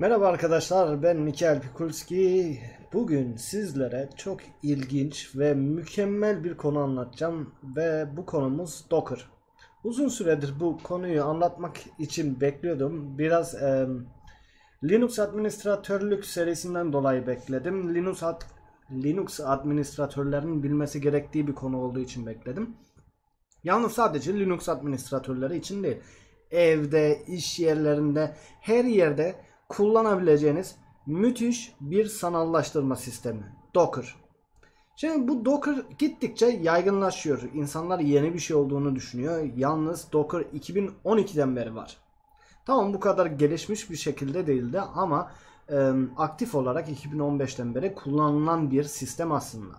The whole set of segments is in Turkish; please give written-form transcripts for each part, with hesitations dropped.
Merhaba arkadaşlar, ben Mikael Pikulski. Bugün sizlere çok ilginç ve mükemmel bir konu anlatacağım ve bu konumuz Docker. Uzun süredir bu konuyu anlatmak için bekliyordum. Biraz Linux administratörlük serisinden dolayı bekledim. Linux administratörlerinin bilmesi gerektiği bir konu olduğu için bekledim. Yalnız sadece Linux administratörleri için değil, evde, iş yerlerinde, her yerde kullanabileceğiniz müthiş bir sanallaştırma sistemi. Docker. Şimdi bu Docker gittikçe yaygınlaşıyor. İnsanlar yeni bir şey olduğunu düşünüyor. Yalnız Docker 2012'den beri var. Tamam, bu kadar gelişmiş bir şekilde değildi ama aktif olarak 2015'ten beri kullanılan bir sistem aslında.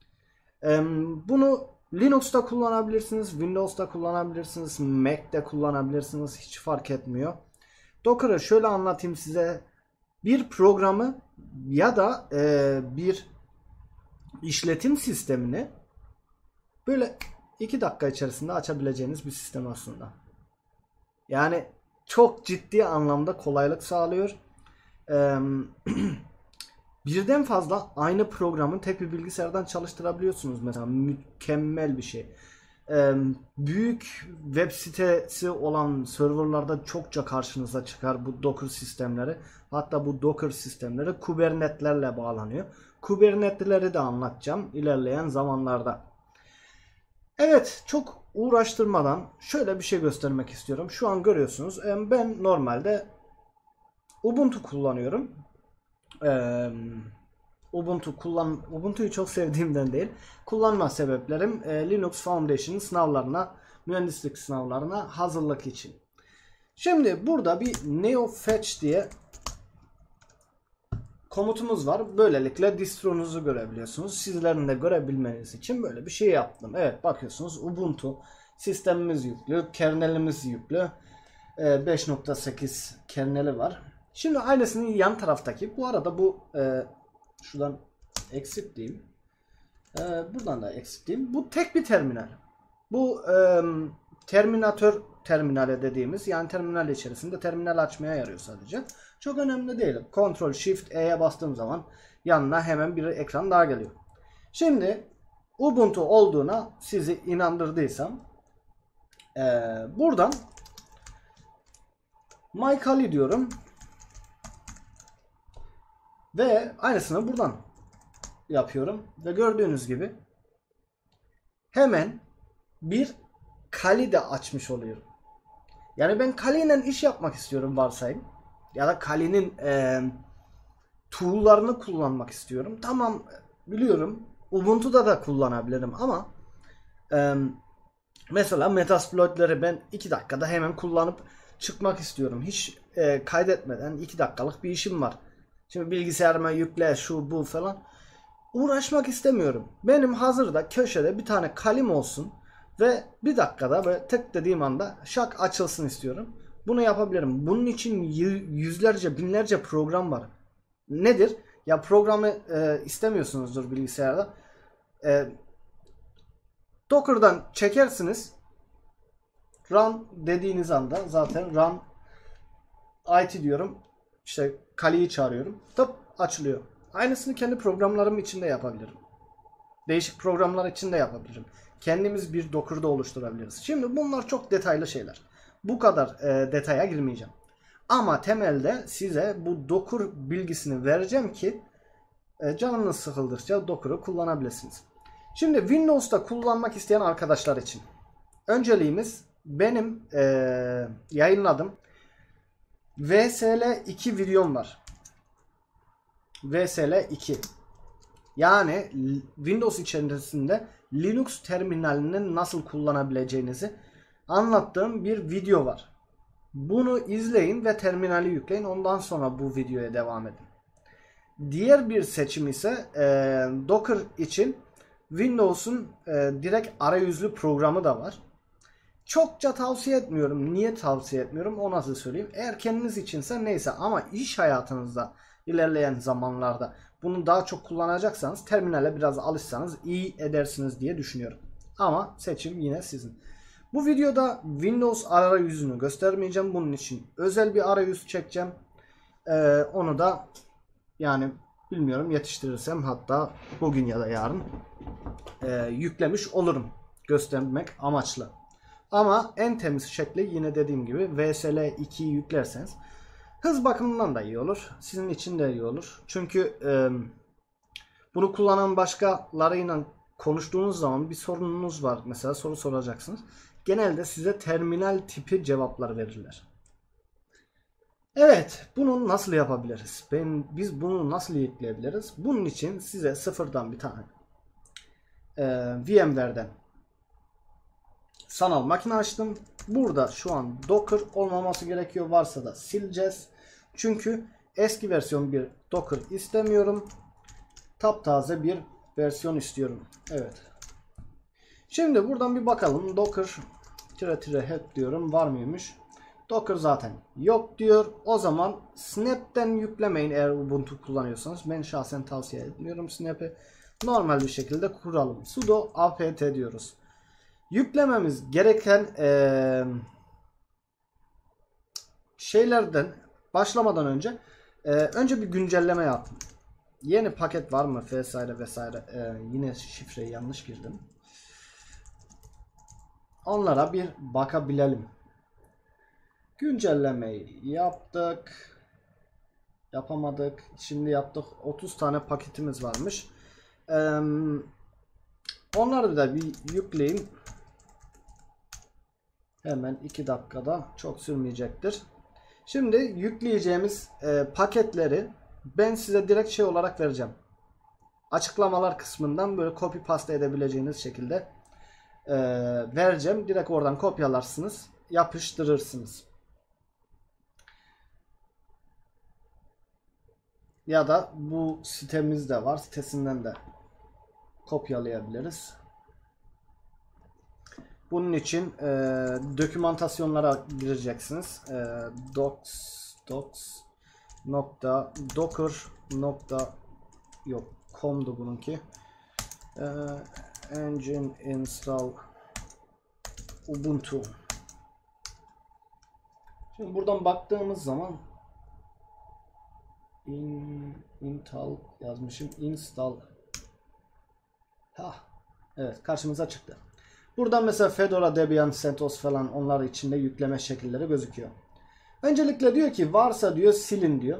Bunu Linux'ta kullanabilirsiniz, Windows'ta kullanabilirsiniz, Mac'te kullanabilirsiniz, hiç fark etmiyor. Docker'ı şöyle anlatayım size. Bir programı ya da bir işletim sistemini böyle 2 dakika içerisinde açabileceğiniz bir sistem aslında. Yani çok ciddi anlamda kolaylık sağlıyor. Birden fazla aynı programı tek bir bilgisayardan çalıştırabiliyorsunuz mesela. Mükemmel bir şey. Büyük web sitesi olan serverlarda çokça karşınıza çıkar bu Docker sistemleri. Hatta bu Docker sistemleri Kubernetes'lerle bağlanıyor. Kubernetes'leri de anlatacağım ilerleyen zamanlarda. Evet, çok uğraştırmadan şöyle bir şey göstermek istiyorum. Şu an görüyorsunuz. Ben normalde Ubuntu kullanıyorum. Ubuntu'yu çok sevdiğimden değil. Kullanma sebeplerim Linux Foundation sınavlarına, mühendislik sınavlarına hazırlık için. Şimdi burada bir neofetch diye komutumuz var. Böylelikle distronuzu görebiliyorsunuz. Sizlerin de görebilmeniz için böyle bir şey yaptım. Evet, bakıyorsunuz Ubuntu sistemimiz yüklü, kernelimiz yüklü. 5.8 kerneli var. Şimdi aynısının yan taraftaki, bu arada bu şuradan exit diyeyim. Buradan da exit diyeyim. Bu tek bir terminal. Bu terminatör terminale dediğimiz, yani terminal içerisinde terminal açmaya yarıyor sadece. Çok önemli değil. Ctrl Shift E'ye bastığım zaman yanına hemen bir ekran daha geliyor. Şimdi Ubuntu olduğuna sizi inandırdıysam buradan MyKali diyorum. Ve aynısını buradan yapıyorum. Ve gördüğünüz gibi hemen bir Kali de açmış oluyorum. Yani ben Kali ile iş yapmak istiyorum varsayın. Ya da Kali'nin tool'larını kullanmak istiyorum. Tamam, biliyorum. Ubuntu'da da kullanabilirim ama mesela Metasploit'leri ben 2 dakikada hemen kullanıp çıkmak istiyorum. Hiç kaydetmeden 2 dakikalık bir işim var. Şimdi bilgisayarıma yükle şu bu falan. Uğraşmak istemiyorum. Benim hazırda köşede bir tane kalim olsun ve 1 dakikada böyle tık dediğim anda şak açılsın istiyorum. Bunu yapabilirim. Bunun için yüzlerce, binlerce program var. Nedir? Ya programı istemiyorsunuzdur bilgisayarda. Docker'dan çekersiniz. Run dediğiniz anda zaten run IT diyorum. İşte Kali'yi çağırıyorum. Tıp açılıyor. Aynısını kendi programlarım içinde yapabilirim. Değişik programlar içinde yapabilirim. Kendimiz bir Docker'da oluşturabiliriz. Şimdi bunlar çok detaylı şeyler. Bu kadar detaya girmeyeceğim. Ama temelde size bu Docker bilgisini vereceğim ki canınız sıkıldıkça Docker'ı kullanabilirsiniz. Şimdi Windows'ta kullanmak isteyen arkadaşlar için önceliğimiz benim yayınladığım VSL 2 videom var. VSL 2. Yani Windows içerisinde Linux terminalini nasıl kullanabileceğinizi anlattığım bir video var. Bunu izleyin ve terminali yükleyin. Ondan sonra bu videoya devam edin. Diğer bir seçim ise Docker için Windows'un direkt arayüzlü programı da var. Çokça tavsiye etmiyorum. Niye tavsiye etmiyorum? O nasıl söyleyeyim? Eğer kendiniz içinse neyse, ama iş hayatınızda ilerleyen zamanlarda bunu daha çok kullanacaksanız terminale biraz alışsanız iyi edersiniz diye düşünüyorum. Ama seçim yine sizin. Bu videoda Windows arayüzünü göstermeyeceğim. Bunun için özel bir arayüz çekeceğim. Onu da yani bilmiyorum, yetiştirirsem hatta bugün ya da yarın yüklemiş olurum, göstermek amaçlı. Ama en temiz şekli yine dediğim gibi VSL 2'yi yüklerseniz hız bakımından da iyi olur. Sizin için de iyi olur. Çünkü bunu kullanan başkalarıyla konuştuğunuz zaman bir sorununuz var. Mesela soru soracaksınız. Genelde size terminal tipi cevaplar verirler. Evet, bunu nasıl yapabiliriz? Biz bunu nasıl yükleyebiliriz? Bunun için size sıfırdan bir tane VMware'den sanal makine açtım. Burada şu an Docker olmaması gerekiyor. Varsa da sileceğiz. Çünkü eski versiyon bir Docker istemiyorum. Taptaze bir versiyon istiyorum. Evet. Şimdi buradan bir bakalım. Docker --help diyorum. Var mıymış? Docker zaten yok diyor. O zaman Snap'ten yüklemeyin eğer Ubuntu kullanıyorsanız. Ben şahsen tavsiye etmiyorum Snap'i. Normal bir şekilde kuralım. Sudo apt diyoruz. Yüklememiz gereken şeylerden başlamadan önce önce bir güncelleme yaptım. Yeni paket var mı vesaire vesaire. Yine şifreyi yanlış girdim. Onlara bir bakabilelim. Güncellemeyi yaptık. Yapamadık. Şimdi yaptık. 30 tane paketimiz varmış. Onları da bir yükleyeyim. Hemen 2 dakikada, çok sürmeyecektir. Şimdi yükleyeceğimiz paketleri ben size direkt şey olarak vereceğim. Açıklamalar kısmından böyle copy paste edebileceğiniz şekilde vereceğim. Direkt oradan kopyalarsınız, yapıştırırsınız. Ya da bu sitemizde var. Sitesinden de kopyalayabiliriz. Bunun için dokümantasyonlara gireceksiniz. docs.docker.com'du bununki. Engine install Ubuntu. Şimdi buradan baktığımız zaman install yazmışım. Install. Evet, karşımıza çıktı. Buradan mesela Fedora, Debian, CentOS falan, onlar içinde yükleme şekilleri gözüküyor. Öncelikle diyor ki varsa diyor silin diyor.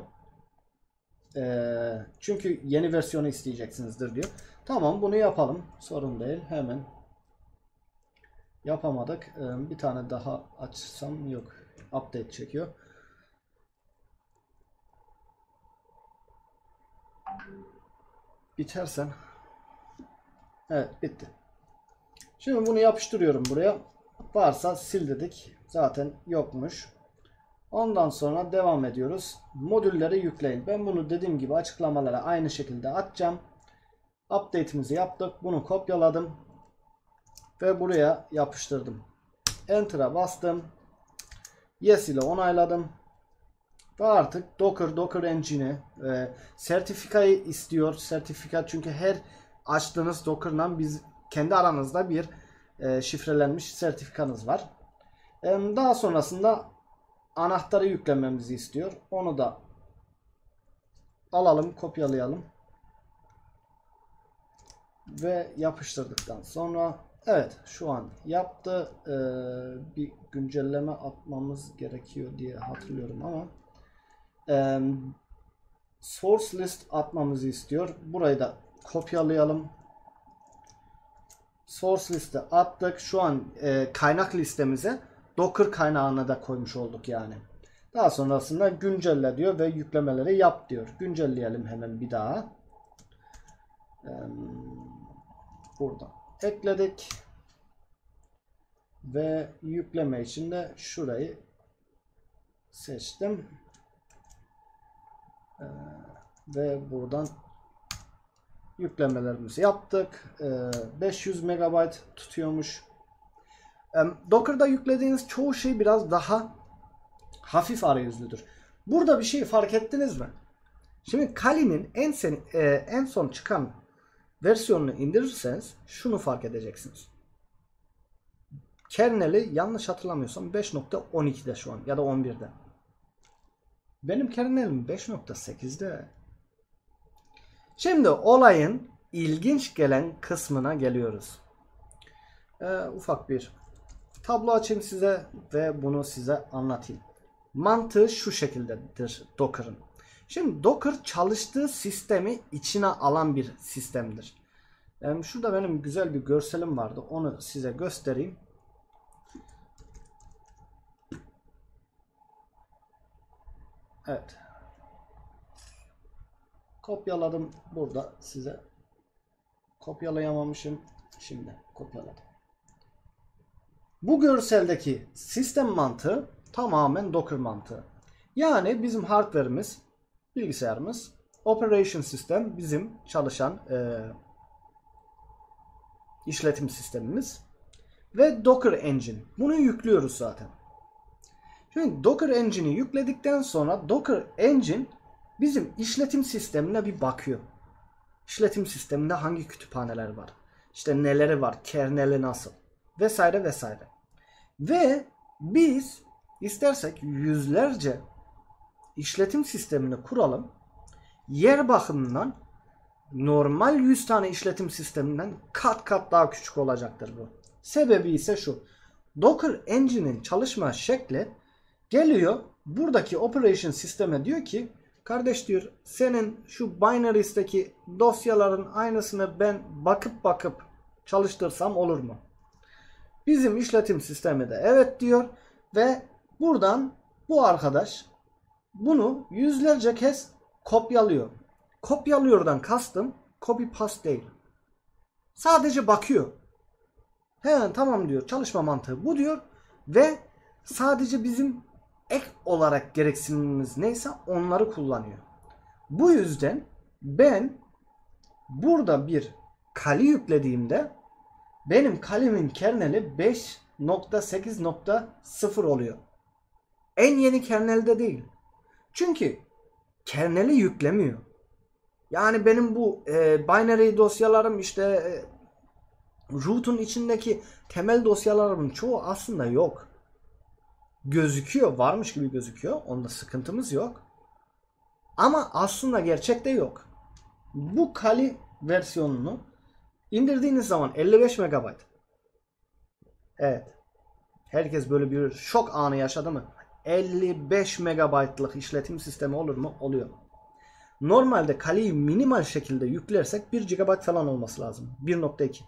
Çünkü yeni versiyonu isteyeceksinizdir diyor. Tamam, bunu yapalım. Sorun değil. Hemen yapamadık. Bir tane daha açsam yok. Update çekiyor. Bitersen. Evet, bitti. Şimdi bunu yapıştırıyorum buraya. Varsa sil dedik. Zaten yokmuş. Ondan sonra devam ediyoruz. Modülleri yükleyin. Ben bunu dediğim gibi açıklamalara aynı şekilde atacağım. Update'imizi yaptık. Bunu kopyaladım. Ve buraya yapıştırdım. Enter'a bastım. Yes ile onayladım. Ve artık Docker Engine'i sertifikayı istiyor. Sertifika, çünkü her açtığınız Docker'dan biz kendi aranızda bir şifrelenmiş sertifikanız var. Daha sonrasında anahtarı yüklememizi istiyor. Onu da alalım, kopyalayalım ve yapıştırdıktan sonra evet, şu an yaptı. Bir güncelleme atmamız gerekiyor diye hatırlıyorum ama source list atmamızı istiyor. Burayı da kopyalayalım. Source liste attık. Şu an kaynak listemize Docker kaynağını da koymuş olduk yani. Daha sonrasında güncelle diyor ve yüklemeleri yap diyor. Güncelleyelim hemen bir daha. Buradan ekledik. Ve yükleme için de şurayı seçtim. Ve buradan yüklemelerimizi yaptık. 500 MB tutuyormuş. Docker'da yüklediğiniz çoğu şey biraz daha hafif arayüzlüdür. Burada bir şey fark ettiniz mi? Şimdi Kali'nin en son çıkan versiyonunu indirirseniz şunu fark edeceksiniz. Kerneli yanlış hatırlamıyorsam 5.12'de şu an ya da 11'de. Benim kernelim 5.8'de. Şimdi olayın ilginç gelen kısmına geliyoruz. Ufak bir tablo açayım size ve bunu size anlatayım. Mantığı şu şekildedir Docker'ın. Şimdi Docker çalıştığı sistemi içine alan bir sistemdir. Şurada benim güzel bir görselim vardı. Onu size göstereyim. Evet. Kopyaladım burada size. Kopyalayamamışım. Şimdi kopyaladım. Bu görseldeki sistem mantığı tamamen Docker mantığı. Yani bizim hardware'imiz, bilgisayarımız, operation system bizim çalışan işletim sistemimiz ve Docker Engine. Bunu yüklüyoruz zaten. Şimdi Docker Engine'i yükledikten sonra Docker Engine bizim işletim sistemine bir bakıyor. İşletim sisteminde hangi kütüphaneler var? İşte neleri var? Kerneli nasıl? Vesaire vesaire. Ve biz istersek yüzlerce işletim sistemini kuralım. Yer bakımından normal 100 tane işletim sisteminden kat kat daha küçük olacaktır bu. Sebebi ise şu. Docker Engine'in çalışma şekli geliyor buradaki operation sisteme diyor ki kardeş diyor senin şu binaries'teki dosyaların aynısını ben bakıp çalıştırsam olur mu? Bizim işletim sistemi de evet diyor ve buradan bu arkadaş bunu yüzlerce kez kopyalıyor. Kopyalıyordan kastım copy paste değil. Sadece bakıyor. He tamam diyor, çalışma mantığı bu diyor ve sadece bizim ek olarak gereksinimimiz neyse onları kullanıyor. Bu yüzden ben burada bir kali yüklediğimde benim kalimin kerneli 5.8.0 oluyor. En yeni kernelde değil. Çünkü kerneli yüklemiyor. Yani benim bu binary dosyalarım işte root'un içindeki temel dosyalarımın çoğu aslında yok. Gözüküyor, varmış gibi gözüküyor. Onda sıkıntımız yok. Ama aslında gerçekte yok. Bu Kali versiyonunu indirdiğiniz zaman 55 MB. Evet. Herkes böyle bir şok anı yaşadı mı? 55 MB'lık işletim sistemi olur mu? Oluyor. Normalde Kali'yi minimal şekilde yüklersek 1 GB falan olması lazım. 1.2.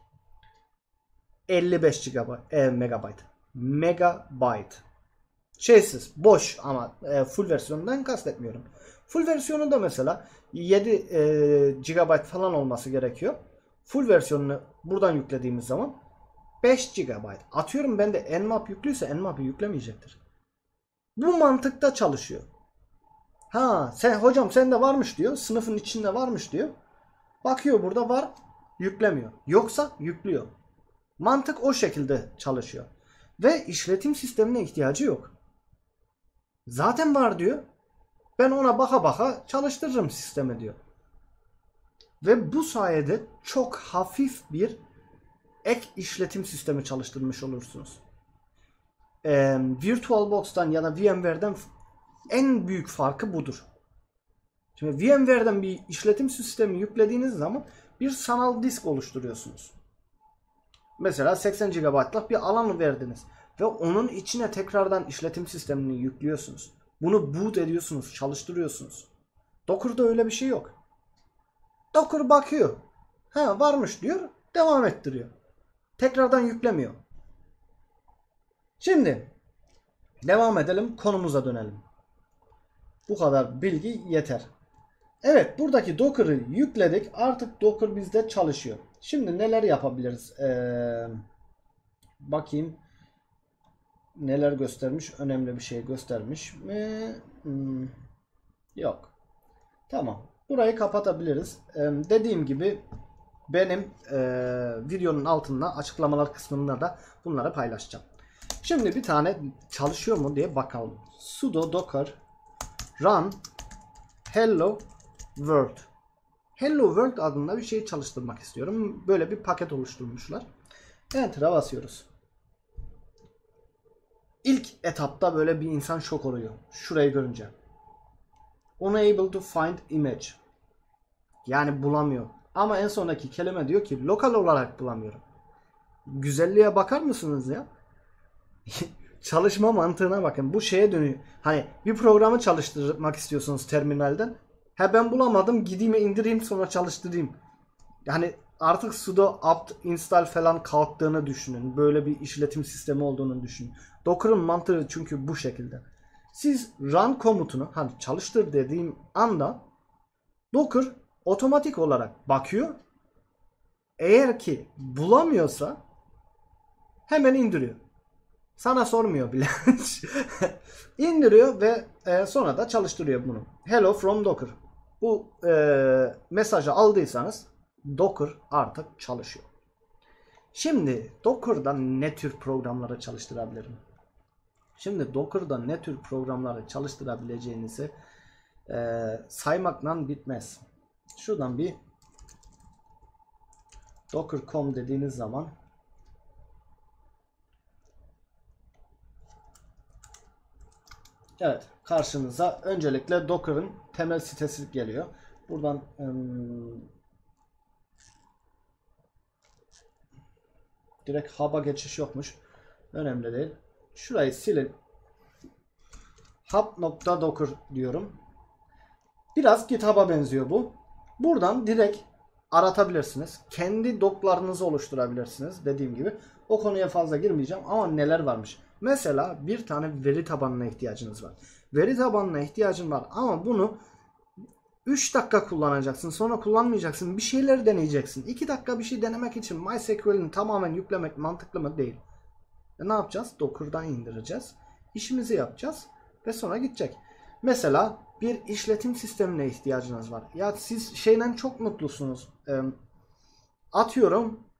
55 megabayt. Megabayt. Şeysiz, boş ama full versiyonundan kastetmiyorum. Full versiyonu da mesela 7 GB falan olması gerekiyor. Full versiyonunu buradan yüklediğimiz zaman 5 GB. Atıyorum ben de Nmap yüklüyse Nmap'ı yüklemeyecektir. Bu mantıkta çalışıyor. Ha sen hocam sende varmış diyor. Sınıfın içinde varmış diyor. Bakıyor burada var, yüklemiyor. Yoksa yüklüyor. Mantık o şekilde çalışıyor. Ve işletim sistemine ihtiyacı yok. Zaten var diyor. Ben ona baka çalıştırırım sistemi diyor. Ve bu sayede çok hafif bir ek işletim sistemi çalıştırmış olursunuz. VirtualBox'tan ya da VMware'den en büyük farkı budur. Şimdi VMware'den bir işletim sistemi yüklediğiniz zaman bir sanal disk oluşturuyorsunuz. Mesela 80 GB'lık bir alan verdiniz ve onun içine tekrardan işletim sistemini yüklüyorsunuz. Bunu boot ediyorsunuz, çalıştırıyorsunuz. Docker'da öyle bir şey yok. Docker bakıyor. Ha varmış diyor, devam ettiriyor. Tekrardan yüklemiyor. Şimdi devam edelim, konumuza dönelim. Bu kadar bilgi yeter. Evet, buradaki Docker'ı yükledik. Artık Docker bizde çalışıyor. Şimdi neler yapabiliriz? Bakayım. Neler göstermiş? Önemli bir şey göstermiş mi? Yok. Tamam. Burayı kapatabiliriz. Dediğim gibi benim videonun altında açıklamalar kısmında da bunları paylaşacağım. Şimdi bir tane çalışıyor mu diye bakalım. Sudo docker run hello world. Hello World adında bir şey çalıştırmak istiyorum. Böyle bir paket oluşturmuşlar. Enter'a basıyoruz. İlk etapta böyle bir insan şok oluyor. Şurayı görünce. unable to find image. Yani bulamıyor. Ama en sondaki kelime diyor ki lokal olarak bulamıyorum. Güzelliğe bakar mısınız ya? Çalışma mantığına bakın. Bu şeye dönüyor. Hani bir programı çalıştırmak istiyorsunuz terminalden. Ha ben bulamadım, gideyim indireyim sonra çalıştırayım. Yani artık sudo apt install falan kalktığını düşünün. Böyle bir işletim sistemi olduğunu düşünün. Docker'ın mantığı çünkü bu şekilde. Siz run komutunu hani çalıştır dediğim anda Docker otomatik olarak bakıyor. Eğer ki bulamıyorsa hemen indiriyor. Sana sormuyor bile. İndiriyor ve sonra da çalıştırıyor bunu. Hello from Docker. Bu mesajı aldıysanız Docker artık çalışıyor. Şimdi Docker'da ne tür programları çalıştırabilirim? Şimdi Docker'da ne tür programları çalıştırabileceğinizi saymakla bitmez. Şuradan bir docker.com dediğiniz zaman evet, karşınıza öncelikle Docker'ın temel sitesi geliyor. Buradan direkt hub'a geçiş yokmuş. Önemli değil. Şurayı silin. Hub.docker diyorum. Biraz GitHub'a benziyor bu. Buradan direkt aratabilirsiniz. Kendi doklarınızı oluşturabilirsiniz. Dediğim gibi o konuya fazla girmeyeceğim ama neler varmış. Mesela bir tane veri tabanına ihtiyacınız var. Veri tabanına ihtiyacın var ama bunu 3 dakika kullanacaksın. Sonra kullanmayacaksın. Bir şeyler deneyeceksin. 2 dakika bir şey denemek için MySQL'ini tamamen yüklemek mantıklı mı? Değil. Ne yapacağız? Docker'dan indireceğiz. İşimizi yapacağız ve sonra gidecek. Mesela bir işletim sistemine ihtiyacınız var. Ya siz şeyden çok mutlusunuz. Atıyorum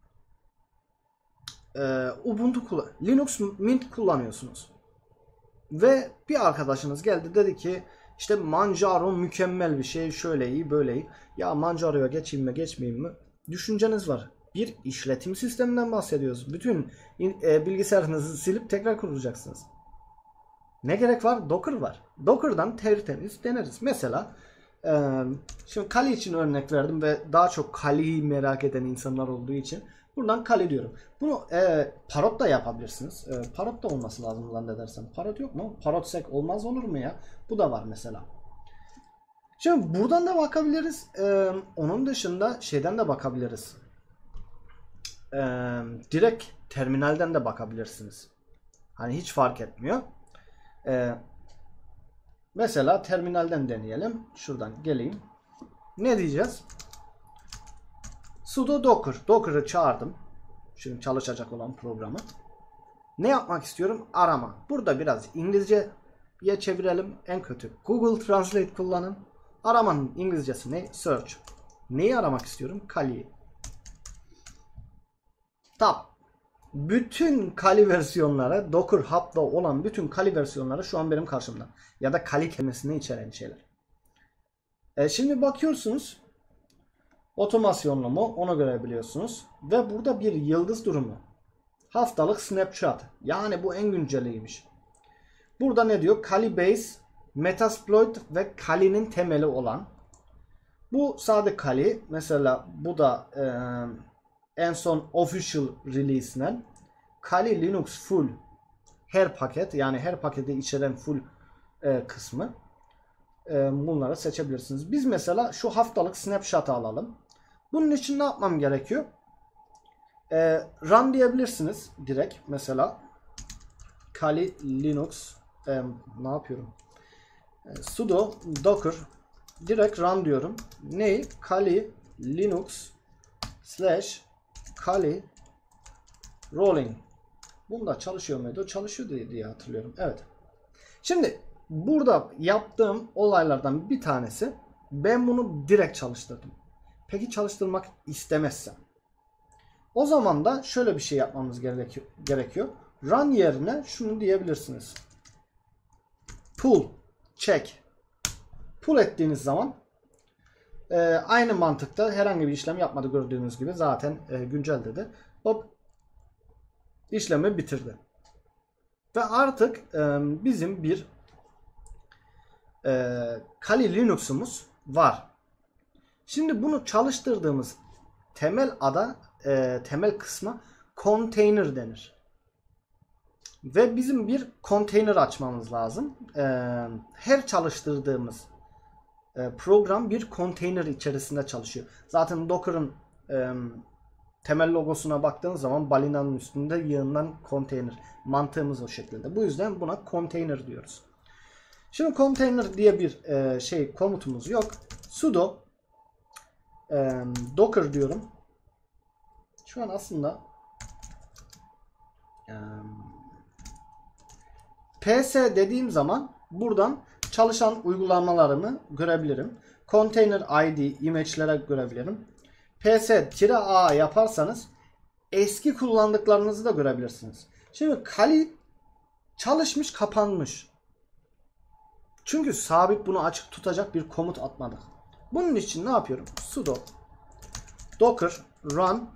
Ubuntu Linux Mint kullanıyorsunuz. Ve bir arkadaşınız geldi dedi ki işte Manjaro mükemmel bir şey, şöyle iyi böyle iyi. Ya Manjaro'ya geçeyim mi geçmeyeyim mi? Düşünceniz var. Bir işletim sisteminden bahsediyoruz. Bütün bilgisayarınızı silip tekrar kuracaksınız. Ne gerek var? Docker var. Docker'dan tertemiz deneriz. Mesela şimdi Kali için örnek verdim ve daha çok Kali'yi merak eden insanlar olduğu için buradan Kali diyorum. Bunu Parrot da yapabilirsiniz. Parrot da olması lazım zannedersem. Parrot yok mu? Parrotsec olmaz olur mu ya? Bu da var mesela. Şimdi buradan da bakabiliriz. Onun dışında şeyden de bakabiliriz. Direkt terminalden de bakabilirsiniz. Hani hiç fark etmiyor. Mesela terminalden deneyelim. Şuradan geleyim. Ne diyeceğiz? Sudo docker. Docker'ı çağırdım. Şimdi çalışacak olan programı. Ne yapmak istiyorum? Arama. Burada biraz İngilizceye çevirelim. En kötü Google Translate kullanın. Aramanın İngilizcesi ne? Search. Neyi aramak istiyorum? Kali'yi. Tab. Bütün Kali versiyonları, Docker Hub'da olan bütün Kali versiyonları şu an benim karşımda. Ya da Kali kelimesini içeren şeyler. Şimdi bakıyorsunuz. Otomasyonlu mu? Onu görebiliyorsunuz. Ve burada bir yıldız durumu. Haftalık snapshot. Yani bu en günceliymiş. Burada ne diyor? Kali Base, Metasploit ve Kali'nin temeli olan. Bu sade Kali. Mesela bu da en son official release'den Kali Linux full her paket, yani her paketi içeren full kısmı, bunları seçebilirsiniz. Biz mesela şu haftalık snapshot'ı alalım. Bunun için ne yapmam gerekiyor? Run diyebilirsiniz direkt. Mesela Kali Linux ne yapıyorum? Sudo docker direkt run diyorum. Ne? Kali Linux /Kali rolling. Bunda çalışıyor muydu? Çalışıyor diye hatırlıyorum. Evet. Şimdi burada yaptığım olaylardan bir tanesi, ben bunu direkt çalıştırdım. Peki çalıştırmak istemezsem? O zaman da şöyle bir şey yapmamız gerekiyor. Run yerine şunu diyebilirsiniz. Pull, check. Pull ettiğiniz zaman aynı mantıkta herhangi bir işlem yapmadı gördüğünüz gibi. Zaten güncel dedi. Hop, işlemi bitirdi. Ve artık bizim bir Kali Linux'umuz var. Şimdi bunu çalıştırdığımız temel kısma container denir. Ve bizim bir konteyner açmamız lazım. Her çalıştırdığımız program bir konteyner içerisinde çalışıyor. Zaten Docker'ın temel logosuna baktığınız zaman balinanın üstünde yığından konteyner. Mantığımız o şekilde. Bu yüzden buna konteyner diyoruz. Şimdi konteyner diye bir komutumuz yok. Sudo docker diyorum. Şu an aslında ps dediğim zaman buradan çalışan uygulamalarımı görebilirim. Container ID image'lere görebilirim. ps-a yaparsanız eski kullandıklarınızı da görebilirsiniz. Şimdi Kali çalışmış, kapanmış. Çünkü sabit bunu açık tutacak bir komut atmadık. Bunun için ne yapıyorum? Sudo docker run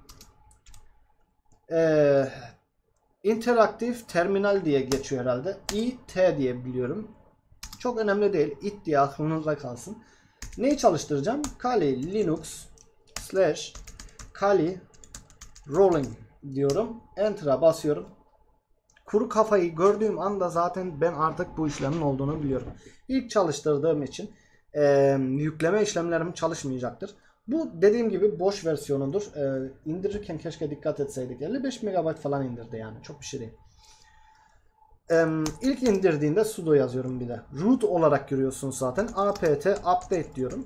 interaktif terminal diye geçiyor herhalde. it diye biliyorum. Çok önemli değil. It diye aklınızda kalsın. Neyi çalıştıracağım? Kali Linux / Kali rolling diyorum. Enter'a basıyorum. Kuru kafayı gördüğüm anda zaten ben artık bu işlemin olduğunu biliyorum. İlk çalıştırdığım için yükleme işlemlerim çalışmayacaktır. Bu dediğim gibi boş versiyonudur. İndirirken keşke dikkat etseydik. 55 MB falan indirdi yani. Çok bir şey değil. İlk indirdiğinde sudo yazıyorum bir de. Root olarak görüyorsunuz zaten. apt update diyorum.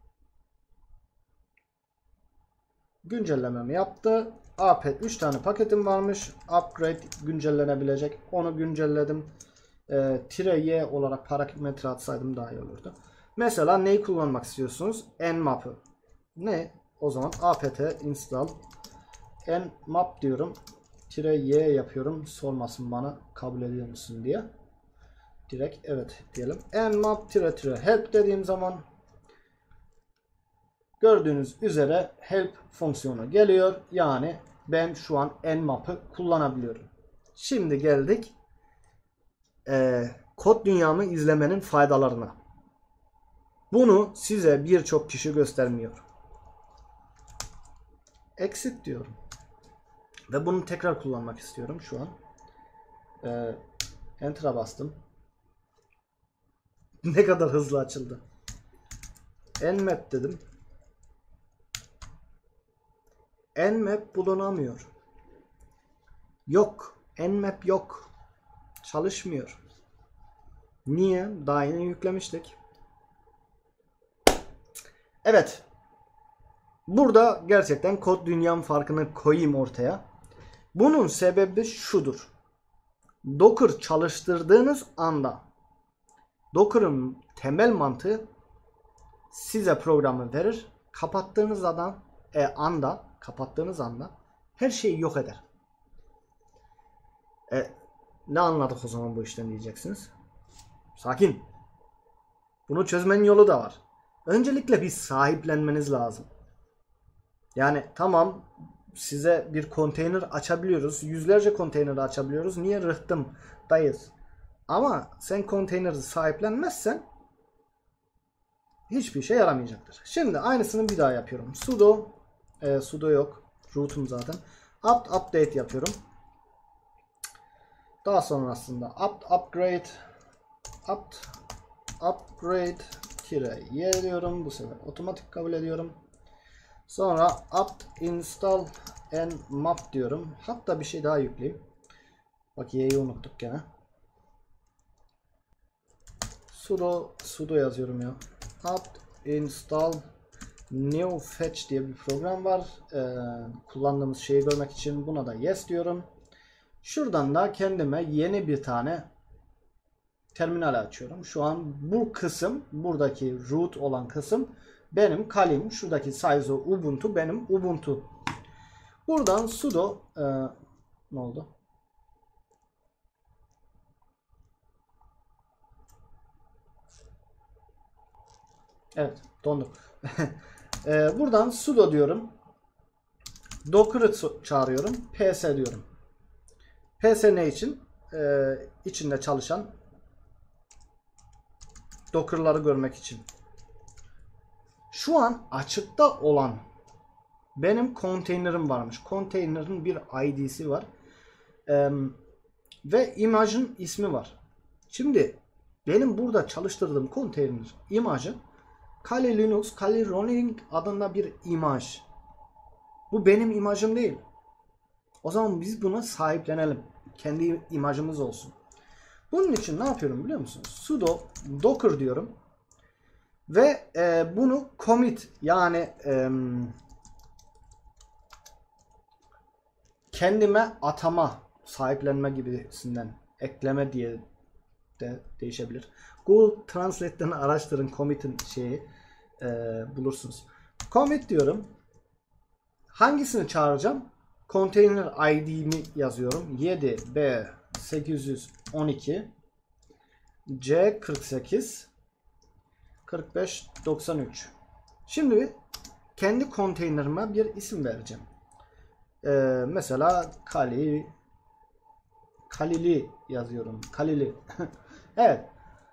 Güncellememi yaptı. apt 3 tane paketim varmış. Upgrade güncellenebilecek. Onu güncelledim. -y olarak parametre atsaydım daha iyi olurdu. Mesela neyi kullanmak istiyorsunuz? Nmap'ı. Ne? O zaman apt install nmap diyorum. -y yapıyorum. Sormasın bana kabul ediyor musun diye. Direkt evet diyelim. Nmap -help dediğim zaman gördüğünüz üzere help fonksiyonu geliyor. Yani ben şu an nmap'ı kullanabiliyorum. Şimdi geldik kod dünyamı izlemenin faydalarına. Bunu size birçok kişi göstermiyor. Exit diyorum. Ve bunu tekrar kullanmak istiyorum şu an. Enter'a bastım. Ne kadar hızlı açıldı. Nmap dedim. Nmap bulunamıyor. Yok. Nmap yok. Çalışmıyor. Niye? Daha yeni yüklemiştik. Evet. Burada gerçekten kod dünyam farkını koyayım ortaya. Bunun sebebi şudur. Docker çalıştırdığınız anda Docker'ın temel mantığı size programı verir. Kapattığınız anda her şeyi yok eder. Ne anladık o zaman bu işten diyeceksiniz. Sakin. Bunu çözmenin yolu da var. Öncelikle bir sahiplenmeniz lazım. Yani tamam size bir konteyner açabiliyoruz. Yüzlerce konteyner açabiliyoruz. Niye rıhtımdayız? Ama sen konteyneri sahiplenmezsen hiçbir şey yaramayacaktır. Şimdi aynısını bir daha yapıyorum. Sudo yok. Root'um zaten. Apt update yapıyorum. Daha sonrasında upgrade -y diyorum. Bu sefer otomatik kabul ediyorum. Sonra apt install nmap diyorum. Hatta bir şey daha yükleyeyim. Bak y'yi unuttuk gene. Sudo yazıyorum ya. Apt install new fetch diye bir program var. Kullandığımız şeyi görmek için buna da yes diyorum. Şuradan da kendime yeni bir tane terminal açıyorum. Şu an bu kısım, buradaki root olan kısım benim Kali'm. Şuradaki size Ubuntu benim Ubuntu. Buradan sudo ne oldu? Evet, dondum. Buradan sudo diyorum. Docker'ı çağırıyorum. ps diyorum. ps ne için? İçinde çalışan Docker'ları görmek için. Şu an açıkta olan benim konteynerim varmış. Konteynerin bir ID'si var. Ve imajın ismi var. Şimdi benim burada çalıştırdığım konteyner imajı Kali Linux, Kali Running adında bir imaj. Bu benim imajım değil. O zaman biz buna sahiplenelim. Kendi imajımız olsun. Bunun için ne yapıyorum biliyor musunuz? Sudo docker diyorum. Ve bunu commit yani kendime atama, sahiplenme gibisinden ekleme diye de değişebilir. Google Translate'ten araştırın commit'in şeyi bulursunuz. Commit diyorum. Hangisini çağıracağım? Container ID'mi yazıyorum. 7B812 C48 4593. Şimdi kendi konteynerime bir isim vereceğim. Mesela Kalili yazıyorum. Kalili. Evet.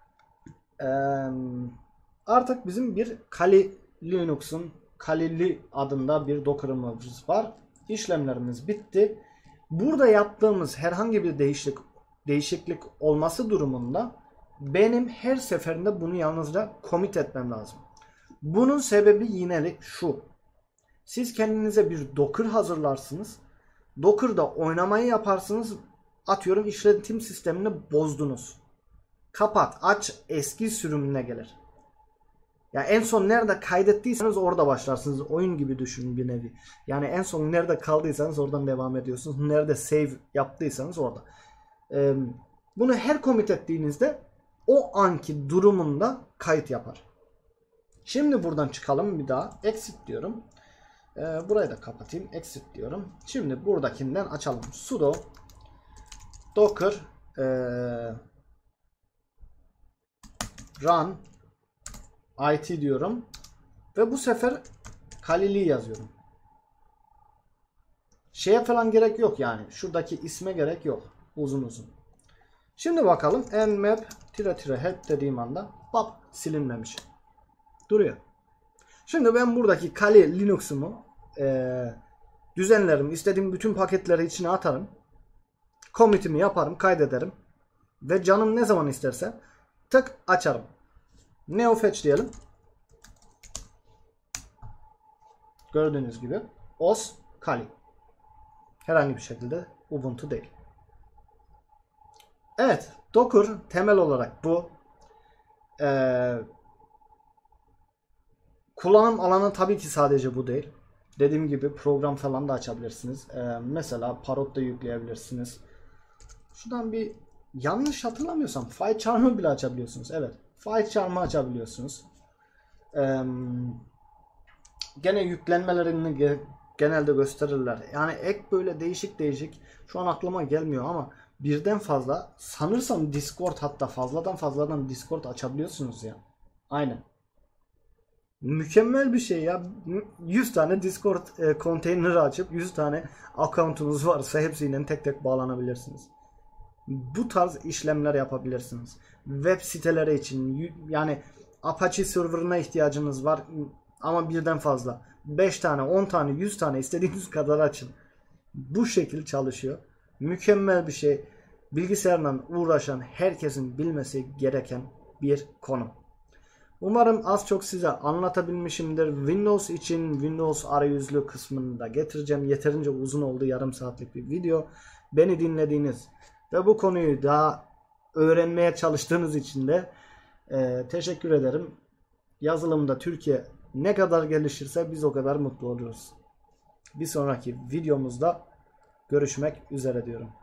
Artık bizim bir Kali Linux'un Kalili adında bir Docker'ımız var. İşlemlerimiz bitti. Burada yaptığımız herhangi bir değişiklik olması durumunda benim her seferinde bunu yalnızca commit etmem lazım. Bunun sebebi yine şu. Siz kendinize bir Docker hazırlarsınız. Docker'da oynamayı yaparsınız. Atıyorum işletim sistemini bozdunuz. Kapat, aç, eski sürümüne gelir. Ya en son nerede kaydettiyseniz orada başlarsınız. Oyun gibi düşünün bir nevi. Yani en son nerede kaldıysanız oradan devam ediyorsunuz. Nerede save yaptıysanız orada. Bunu her commit ettiğinizde o anki durumunda kayıt yapar. Şimdi buradan çıkalım bir daha. Exit diyorum. Burayı da kapatayım. Exit diyorum. Şimdi buradakinden açalım. Sudo docker run it diyorum. Ve bu sefer Kalili yazıyorum. Şeye falan gerek yok yani. Şuradaki isme gerek yok. Uzun uzun. Şimdi bakalım. nmap --help dediğim anda bak silinmemiş. Duruyor. Şimdi ben buradaki Kali Linux'umu düzenlerim. İstediğim bütün paketleri içine atarım. Commit'imi yaparım. Kaydederim. Ve canım ne zaman isterse tık açarım. Neofetch diyelim. Gördüğünüz gibi os Kali. Herhangi bir şekilde Ubuntu değil. Evet. Docker temel olarak bu. Kullanım alanı tabii ki sadece bu değil. Dediğim gibi program falan da açabilirsiniz. Mesela Parrot da yükleyebilirsiniz. Şuradan bir yanlış hatırlamıyorsam PyCharm'ı bile açabiliyorsunuz. Evet. PyCharm'ı açabiliyorsunuz. Gene yüklenmelerini genelde gösterirler. Yani ek böyle değişik şu an aklıma gelmiyor ama birden fazla sanırsam Discord, hatta fazladan Discord açabiliyorsunuz ya. Aynen. Mükemmel bir şey ya. 100 tane Discord konteyneri açıp 100 tane account'unuz varsa hepsiyle tek tek bağlanabilirsiniz. Bu tarz işlemler yapabilirsiniz. Web siteleri için yani Apache serverına ihtiyacınız var ama birden fazla. 5 tane, 10 tane, 100 tane istediğiniz kadar açın. Bu şekil çalışıyor. Mükemmel bir şey. Bilgisayarla uğraşan herkesin bilmesi gereken bir konu. Umarım az çok size anlatabilmişimdir. Windows için Windows arayüzlü kısmını da getireceğim. Yeterince uzun oldu, yarım saatlik bir video. Beni dinlediğiniz ve bu konuyu daha öğrenmeye çalıştığınız için de teşekkür ederim. Yazılımda Türkiye ne kadar gelişirse biz o kadar mutlu oluruz. Bir sonraki videomuzda görüşmek üzere diyorum.